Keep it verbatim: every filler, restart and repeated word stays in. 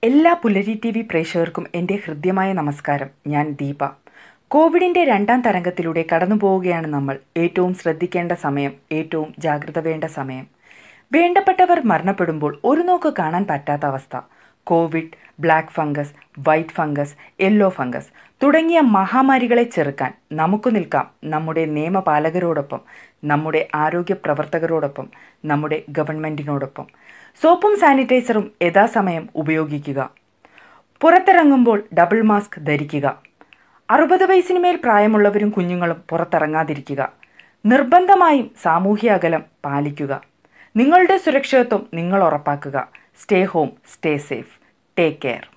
എല്ലാ പുലരി T V പ്രേക്ഷകർക്കും എൻ്റെ ഹൃദ്യമായ നമസ്കാരം. ഞാൻ ദീപ. കോവിഡിൻ്റെ രണ്ടാം തരംഗത്തിലൂടെ കടന്നു പോവുകയാണ് നമ്മൾ. ഏറ്റവും ശ്രദ്ധിക്കേണ്ട സമയം, ഏറ്റവും ജാഗ്രത വേണ്ട സമയം. വേണ്ടപ്പെട്ടവർ മരണപ്പെടുമ്പോൾ ഒരു നോക്ക് കാണാൻ പറ്റാത്ത അവസ്ഥ. Covid, black fungus, white fungus, yellow fungus തുടങ്ങിയ മഹാമാരികളെ ചെറുക്കാൻ നമുക്ക് നിൽക്കാം നമ്മുടെ നിയമപാലകരോടൊപ്പം, നമ്മുടെ ആരോഗ്യ പ്രവർത്തകരോടൊപ്പം, നമ്മുടെ ഗവൺമെൻറ്റിനോടൊപ്പം. സോപ്പും സാനിറ്റൈസറും യഥാസമയം ഉപയോഗിക്കുക. പുറത്തിറങ്ങുമ്പോൾ ഡബിൾ മാസ്ക് ധരിക്കുക. അറുപത് വയസ്സിന് മേൽ പ്രായമുള്ളവരും കുഞ്ഞുങ്ങളും പുറത്തിറങ്ങാതിരിക്കുക. നിർബന്ധമായും സാമൂഹ്യ അകലം പാലിക്കുക. നിങ്ങളുടെ സുരക്ഷിതത്വം നിങ്ങൾ ഉറപ്പാക്കുക. Stay home, stay safe. Take care.